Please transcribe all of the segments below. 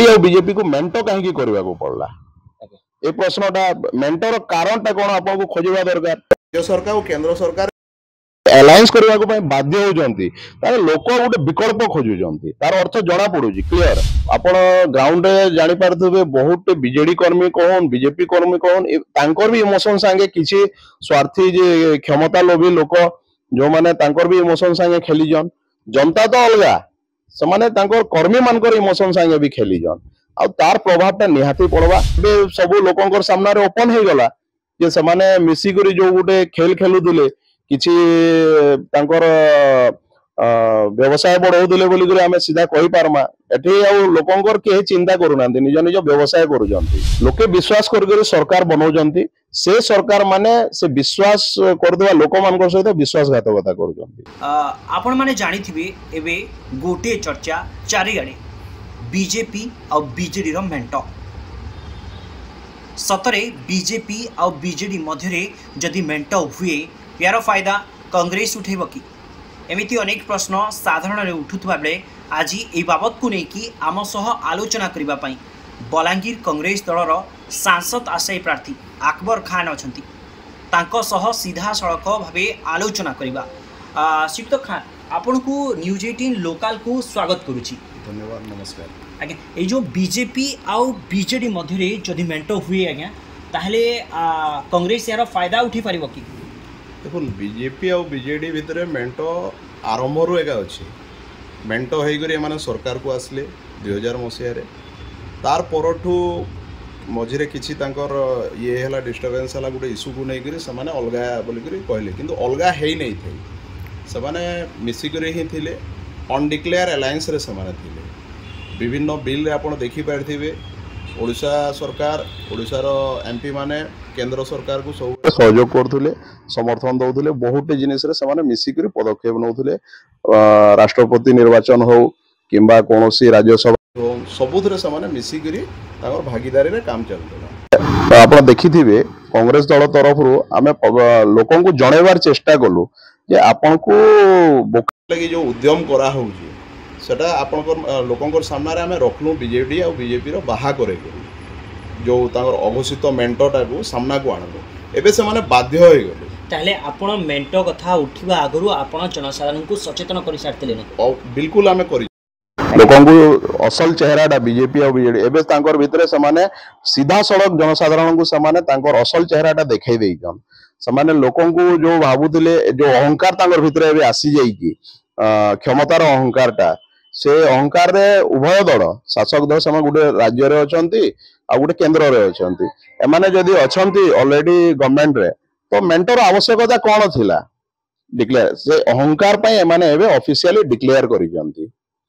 BJP को मेंटो कहीं करने को पड़ला ए प्रश्नटा मेंटर कारणटा कौन आपको खोजा दरकार राज्य सरकार और केंद्र सरकार एलायंस करने को बाध्य होती लोक गोटे विकल्प खोजुंट तार अर्थ जना पड़ू क्लीयर आपण ग्राउंड जानी पारे बहुत बीजेडी कर्मी कहन बीजेपी कर्मी कहन भी इमोशन सांगे किसी स्वार्थी जे क्षमता लोभी लोक जो माने भी इमोशन सांगे खेलीजन जनता तो अलग से कर्मी मानकर इमोशन सांगे भी खेलीजन आ तार प्रभावटा निहाती पड़वा सब लोकंर सामने ओपन हो गला जे से मिसिक जो गोटे खेल खेलुले किसी व्यवसाय बढ़ाऊले बोलिक आम सीधा कही पार्मा एठी लोकंर के चिंता करूना निज निज व्यवसाय करुँच लोके विश्वास कर सरकार बनाऊंट से सरकार माने से विश्वास करदे लोक मान सहित विश्वासघातकता आपण माने जानिथिबे एबे गोटे चर्चा चारिआडे बीजेपी आ बीजेडी रो मेंट सतरे बीजेपी आ बीजेडी मध्यरे जदि मेंट हुए यार फायदा कांग्रेस उठेब कि एमिति अनेक प्रश्न साधारण उठुवा बेले आज ए बाबत को लेकिन आम सह आलोचना करने पाई बलांगीर कांग्रेस दलर सांसद आशायी प्रार्थी अकबर खान अछंती तांको सह सीधा सड़क भावे आलोचना करबा श्रीयुक्त खान आपण को न्यूज 18 लोकल को स्वागत करुछि धन्यवाद नमस्कार आज्ञा ये जो बीजेपी आउ बीजेडी मध्य जदि मेंट हुए आज्ञा ताहले कांग्रेस यार फायदा उठी पारिबो कि देखो बीजेपी और बीजेडी भितर मेंट आरंभ रू एका अच्छी मेंट हो सरकार को आसले 2000 मसीह तार परठू मझे किसी ये है डिस्टर्बेंस है गोटे इश्यू को लेकर से अलग बोलिक कहले किंतु अलग है नहीं थे से मिसिक ही थे अनडिक्लेयर एलायंस रे से विभिन्न बिल आप देखिपारे ओडिशा सरकार ओडिशार एमपी माने केंद्र सरकार को सब सहयोग करथुले समर्थन दउथुले बहुत जिनिस रे समाने मिसिकरी पदक्षेप नउथुले राष्ट्रपति निर्वाचन हो किंबा कोनोसी राज्यसभा हो सबुथरे समाने मिसिकरी ताकर भागीदारी रे काम चलतला आपण देखिथिबे कांग्रेस दल तरफ रु आमे लोकन को जणेबार चेष्टा कलु जे आपन को लगी जो उद्यम करा होउची सेटा आपण लोकंर सामने आम रखलु बीजेडी और बीजेपी रो बाहा करे जो तांकर अघोषित मेंटटा को सामना को आणलु एबे से माने बाध्य हो गले ताले आपण मेंट कथा उठिबा आगरु आपण जनसाधारण को सचेतन करि सारतले न बिल्कुल आमे करि लोकन को असल चेहराटा बीजेपी और बीजेडी एबे तांकर भितरे से माने सीधा सड़क जनसाधारण को से माने तांकर असल चेहराटा देखाई देइजन से माने लोकन को जो भाबुतिले जो अहंकार तांकर भितरे एबे आसी जाई कि क्षमतार अहंकारटा से अहंकार रे उभय दल शासक दल समय गोटे राज्य रे अछंती आ गोटे केंद्र रे अछंती एमाने जदी अछंती ऑलरेडी गवर्नमेंट रे तो मेंटर आवश्यकता कोन थिला डिक्लेयर से अहंकार पय एमाने एबे ऑफिशियली डिक्लेयर करि जंती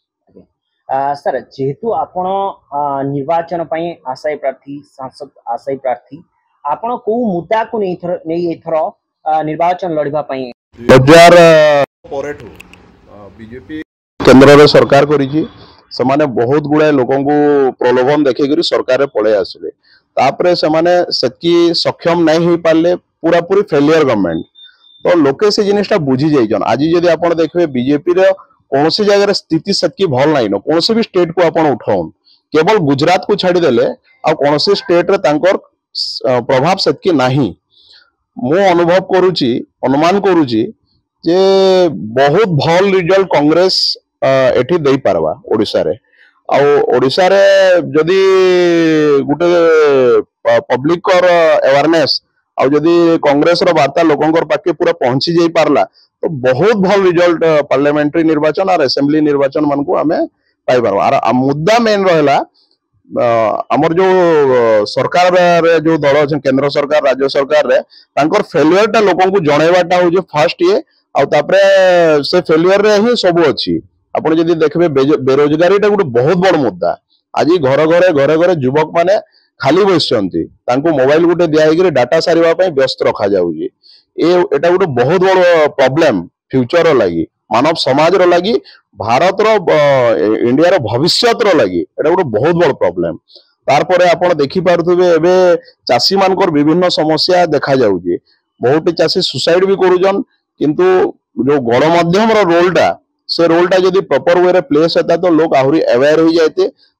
सर जेहेतु आपण निर्वाचन पय आशायी प्रार्थी सांसद आशायी प्रार्थी आपण को मुद्दा को नै एथर निर्वाचन लड़िबा पय 2000 परेठु बीजेपी केंद्र रे सरकार करिछि समाने बहुत गुडा लोकन को प्रलोभन देखिकरी सरकार रे पळे आसले तापरे समाने सेकी सक्षम नहीं हो पाले पूरा पूरी फेलियर गवर्नमेंट तो लोके से जिनिसटा बुझी जाइजन आज जदी आपण देखबे बीजेपी रे कोनोसी जगह रे स्थिति सेकी भल नाही न कोनोसी भी स्टेट को आपण उठाउन केवल गुजरात को छाडी देले आ कोनोसी स्टेट रे तांकर प्रभाव सेकी नाही मो अनुभव करूची अनुमान करूची जे बहुत भल रिजल्ट कांग्रेस एठी देई पारवा ओडिसा रे आ ओडिसा रे जदी गुटे पब्लिक कर अवेयरनेस आ जदी कांग्रेस रो वार्ता लोकंकर पाके पूरा पहुंची जाई पारला तो बहुत भल रिजल्ट पार्लियामेंट्री निर्वाचन और असेंबली निर्वाचन मन को हमें पाई पारवा आ मुद्दा मेन रहला हमर जो सरकार रे जो दल अछि केंद्र सरकार राज्य सरकार रे तांकर फेलियर टा लोकन को जणेबाटा हो जे फर्स्ट ये आ तापरे से फेलियर रे ही सब अछि आपण जदी देखबे बेरोजगारी टा गोटे बहुत बड़ मुद्दा आज घरे घरे युवक माने खाली बसचंती तांको मोबाइल गोटे दिया हेकरी डाटा सारिबा पय व्यस्त रखा जाउजी एटा गोटे बहुत बड़ प्रॉब्लम फ्यूचर लागि मानव समाज रो लागि भारत रो इंडिया रो भविष्य रो लागि एटा गोटे बहुत बड़ प्रॉब्लम तार परे आपण देखि पारुथबे एबे चासी मानकर विभिन्न समस्या देखा जाउजी बहुत चासी सुसाइड भी करूजन किंतु जो गणमाध्यम रो रोलटा से रोलटा जदी प्रॉपर वे रे प्लेस होता तो लोग आहुरी अवेयर हो जाते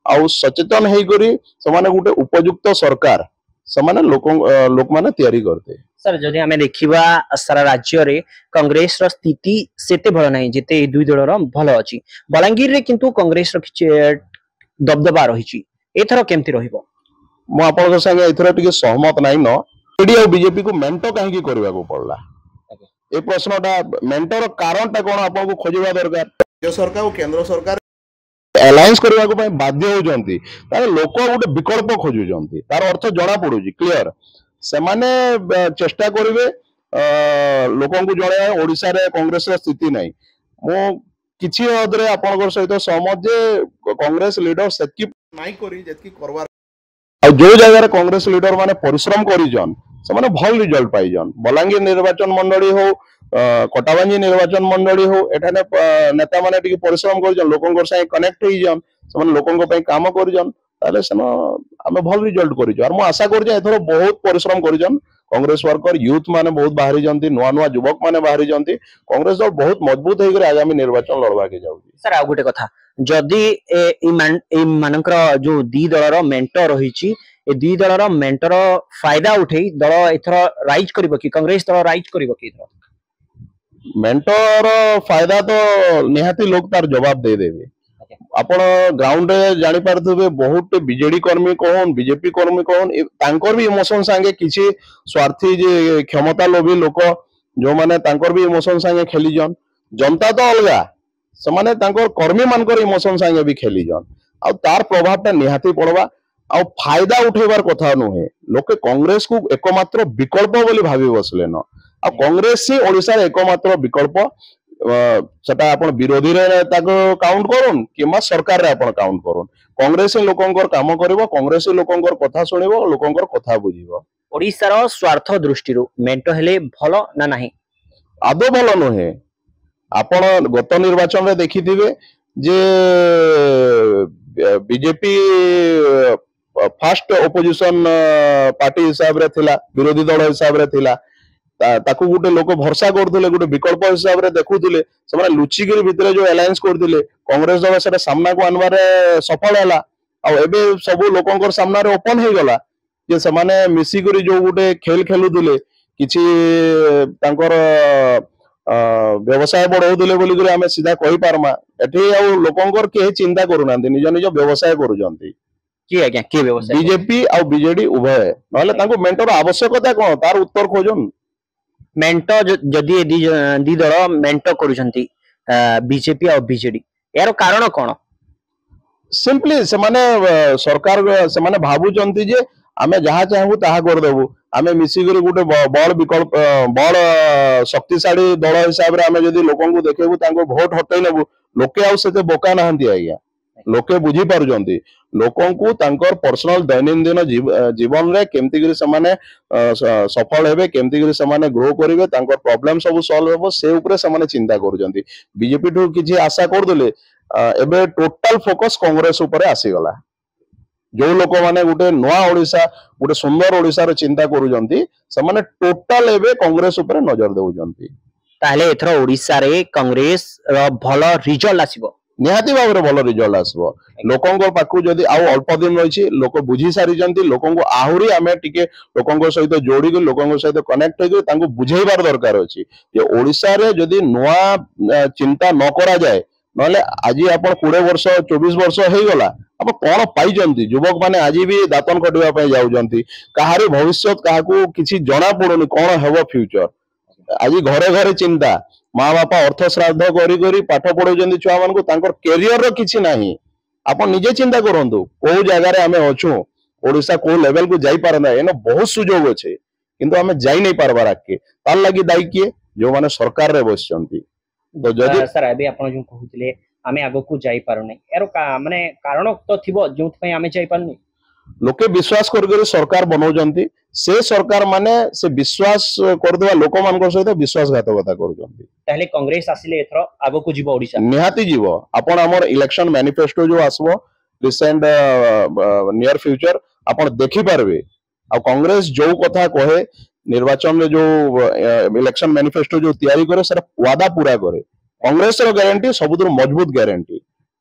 आउ सचेतन हेई करी समाने गुटे उपयुक्त सरकार समाने लोक माने तैयारी करते। सर जदि आमे देखिबा सारा राज्य रे कांग्रेस रो स्थिति सेते भल नाही जेते ए दुई दलर भल अछि। बलांगीर रे किंतु कांग्रेस रो किछ दबदबा रहिछि एथरो केमति रहिबो? मो आपन संगे एथरो टिके सहमत नाही न एडी आ बीजेपी को मेंटो काहे की करबा को पड़ला ए प्रश्नटा मेंटर कारणटा कोन आपन को खोजवा दरकार। राज्य सरकार और केंद्र सरकार अलायंस करबा को पय बाध्य हो जंती तारे लोक गोटे विकल्प खोजु जंती तार अर्थ जणा पडुजी क्लियर सेमाने चेष्टा करिवे लोकन को जणे ओडिसा रे कांग्रेस रो स्थिति नाही मो किछि हदरे आपनकर सहित सहमत जे कांग्रेस लीडर सेतकी नाही करी जेतकी करवा आ जो जगह रे कांग्रेस लीडर माने परिश्रम करी जन सेमाने भल रिजल्ट पाई जन बलांगीर निर्वाचन मंडली हो कटाबांजी निर्वाचन मंडली हो एठाने नेता माने टिके परिश्रम कर जन लोकन संगे कनेक्ट होई जन सेमाने लोकन पय काम कर जन ताले सेनो आमे भल रिजल्ट करी जन मो आशा कर जे एथरो बहुत परिश्रम करी जन कांग्रेस वर्कर यूथ माने बहुत बाहरी जंती नुआ नुआ युवक माने बाहरी जंती कांग्रेस दल बहुत मजबूत हेकर आगामी निर्वाचन लड़वा के जाउची। सर आ गोटे कथा जदि ए मानकर जो दी दलर मेंटर रहिछि ए दी दलर मेंटर फायदा उठेई दल एथरो राइज करिवो कि कांग्रेस दल राइज करिवो कि एथरो? मेंटर फायदा तो निहाती लोग तार जवाब दे देबे आपण ग्राउंड रे जानि पारथबे बहुत बीजेडी कर्मी कोन बीजेपी कर्मी कोन तांकर भी इमोशन संगे किछि स्वार्थी जे क्षमता लोभी लोक जो माने तांकर भी इमोशन संगे खेली जन जनता तो अलगा समाने तांकर कर्मी मानकर इमोशन संगे भी खेली जन आ तार प्रभावटा निहाती पड़वा आ फायदा उठेबार कथा नुहे लोके कांग्रेस को एकमात्र विकल्प बोली भाबी बसले न आ कांग्रेस ही ओडिसा रे एकमात्र विकल्प सेटा आपण विरोधी रे ताको काउंट करूं किमा सरकार रे आपण काउंट करूं कांग्रेस लोकंकर काम करिवो कांग्रेस लोकंकर कथा सुनिवो लोकंकर कथा बुझिवो। ओडिसा रो स्वार्थ दृष्टि रो मेंटो हेले भलो ना नाही आदो भलो नुहे आपण गत निर्वाचन रे देखिथिबे जे बीजेपी फर्स्ट ओपोजिशन पार्टी हिसाब रे थिला विरोधी दल हिसाब रे थिला ताकू गोटे लोक भरसा करथुले गोटे विकल्प हिसाब रे देखुथुले सेमाने लुचिगिरी भितरे जो अलायंस करथिले कांग्रेस दल सेटा सामना को आनबारे सफल होला आ एबे सब लोकंकर सामना रे ओपन हे गला जे सेमाने मिसिगिरी जो गोटे खेल खेलुथुले किछि तांकर व्यवसाय बढ़ौथुले बोली करे आमे सीधा कहि पारमा एठी आ लोकंकर के चिंता करूनांती निज निज व्यवसाय करूजंती कि आज्ञा के व्यवसाय बीजेपी आ बीजेडी उभय नहले तांको मेंटर आवश्यकता कोन तार उत्तर खोजन मेंटो जदि दी दल मेंटो करूछंती बीजेपी और बीजेडी यार कारण कोन सिंपली सेमाने सरकार सेमाने भाबुचंती जे आमे जहा चाहबु ताहा कर देबु आमे मिसिगरी गुटे बड़ विकल्प बड़ शक्तिशाली दल हिसाब रे आमे जदि लोकन को देखेबु तांको वोट हटै नेबु लोके आउ सेते बोका नहंती आज्ञा लोके बुझी पारुचंती लोकन को तांकर पर्सनल दैनंदिन जीवन रे केमति करी समाने सफल हेबे केमति करी समाने ग्रो करिवे तांकर प्रॉब्लम सब सॉल्व हेबो से ऊपर समाने चिंता करूचंती बीजेपी ठो किछि आशा कर देले एबे टोटल फोकस कांग्रेस ऊपर आसी गला जो लोक माने गुटे नवा ओडिसा गुटे सुंदर ओडिसा रे चिंता करूचंती समाने टोटल एबे कांग्रेस ऊपर नजर देउचंती ताले एथरो ओडिसा रे कांग्रेस रो भलो रिजल्ट आसीबो निहाती भाव में भल रिजल्ट आसबो लोकंकर पाखु जदि आउ अल्प दिन रही लोक बुझी सारी लोकंको आहुरी आमे टिके लोकंकर सहित जोड़ी के लोकंकर सहित कनेक्ट होकर तांको बुझेइबार दरकार अछि जे ओडिसा रे जदि नुआ चिंता न करा जाए नले आज आपण 20 वर्ष 24 वर्ष हे गला आप कोन पाइजंती युवक माने आज भी दातन खटिबा पय जाउजंती काहारी भविष्य काहाकू किछि जणा पडोनी कोन हेबो फ्यूचर आज घरे घरे चिंता माँ बापा अर्थ श्राद्ध करी करी पाठ पढ़ाउछंती छुआ मानकु तांकर कैरियर रो किछि नाही आपण निजे चिंता करंतु को जगह रे हमें अछु ओडिसा को लेवल को जाई पारना एनो बहुत सुजोग अछि किंतु हमें जाई नै पारबार आके तार लागि दाई किए जो माने सरकार रे बसचंती तो जदि सर अबे आपण जो कहउतले हमें आगो को जाई पारो नै एरो माने कारण तो थिबो जोथ पय हमें जाई पारनी लोके विश्वास कर सरकार बनाउछंती से सरकार माने से विश्वास करदवा लोक मानकर सहित विश्वासघातकता करूछंती ताले कांग्रेस आसिले एथरो आगो को जीवो ओडिसा निहाती जीवो आपण हमर इलेक्शन मैनिफेस्टो जो आसबो रिसेंट नियर फ्यूचर आपण देखि पारबे आ कांग्रेस जो कथा कहे निर्वाचन में जो इलेक्शन मैनिफेस्टो जो तैयारी करे सर वादा पूरा करे कांग्रेस रो गारंटी सबुतर मजबूत गारंटी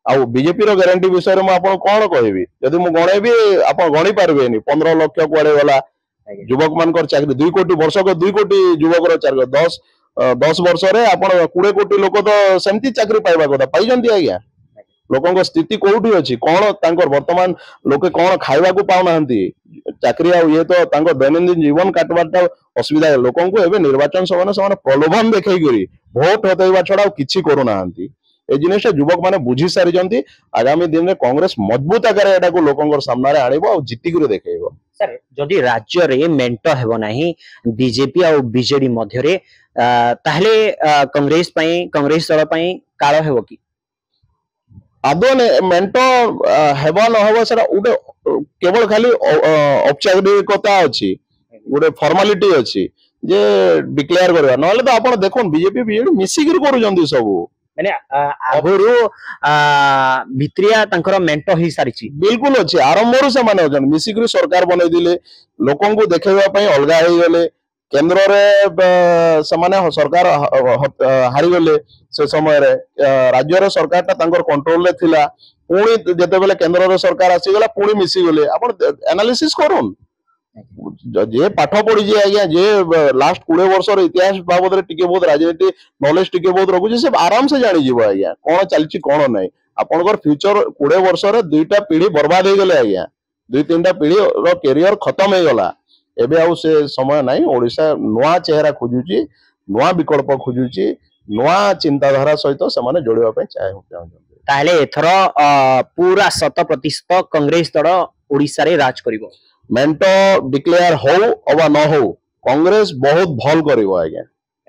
आउ बीजेपी रो ग्यारंटी विषय में आपन कोन कहबी यदि मु गणेबी आपन गणी पारबेनी 15 लाख कुआडे गला युवक मानकर चाकरी 2 कोटी वर्ष को 2 कोटी युवक रो चाकरी 10 वर्ष रे आपन 20 कोटी लोक तो सेमती चाकरी पाइबा कथा पाइ जंती आज्ञा लोकंक स्थिति कोउठी अछि कोन तांकर वर्तमान लोके कोन खाइबा को पाउ नाहंती चाकरी आ ये तो तांको दैनंदिन जीवन काटबाटा असुविधा लोकंक एबे निर्वाचन समान प्रलोभन देखै करी भोट हतैबा छडा किछि करू नाहंती ए जिनिसटा युवक माने बुझी सारी जंती आगामी दिन में कांग्रेस मजबूत आकार एटा को लोकंकर सामना रे आनिबो आ जिति करे देखेइबो सर जदि राज्य रे मेंट हेबो नाही बीजेपी आ बीजेडी मध्य रे ताहले कांग्रेस दल पई काळ हेबो की आदो मेंट हेबो न हेबो सेटा उडे केवल खाली औपचारिकता अछि उडे फॉर्मालिटी अछि जे डिक्लेयर करबा नहले तो आपण देखोन बीजेपी बीजेडी मिसिकिर करू जंदी सब माने आगुरु भित्रिया तांकर मेंट ही सारिछि बिल्कुल अछि आरंभरु से माने जन मिसिकिर सरकार बनै दिले लोकन को देखेबा पई अलगा हे गले केंद्र रे समाने सरकार हारि गले से समय रे राज्य रे सरकार ता तांकर कंट्रोल रे थिला पुणी जते बेले केंद्र रे सरकार आसी गला पुणी मिसी गले आपण एनालिसिस करूम जे पाठ पढ़ी जे आज्ञा जे लास्ट 20 वर्ष रे इतिहास बाबद रे टिके बहुत राजनीति नॉलेज टिके बहुत रखु से आराम से जानि जीवो आज्ञा कोन चलछि कोन नै आपनकर फ्यूचर 20 वर्ष रे दुईटा पीढ़ी बर्बाद हो गले आज्ञा दुई तीनटा पीढ़ी रो कैरियर खत्म हो गला एबे आउ से समय नाही ओडिसा नवा चेहरा खोजुची नवा विकल्प खोजुची नवा चिंताधारा सहित समाने जोड़िबा पे चाहे ताहले एथरो पूरा 100% कांग्रेस दल ओडिसा रे राज करिवो मेंट डिक्लेयर हो अबा न हो कांग्रेस बहुत भल करिवो आज्ञा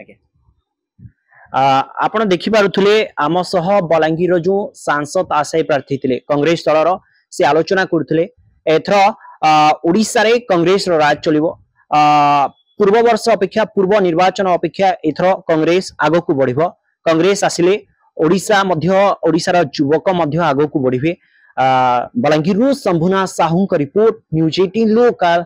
आपण देखि पारुथले आम सह बलांगीर जो सांसद आशायी प्रार्थी थिले कांग्रेस दलर से आलोचना करथले एथरो ओडिसा रे कांग्रेस रो राज चलिवो पूर्व वर्ष अपेक्षा पूर्व निर्वाचन अपेक्षा एथरो कांग्रेस आगो को बढ़िबो कांग्रेस आसिले ओडिसा रो युवक मध्य आगो को बढ़िबे बलांगीर शंभुनाथ साहू का रिपोर्ट न्यूज 18 लोकल।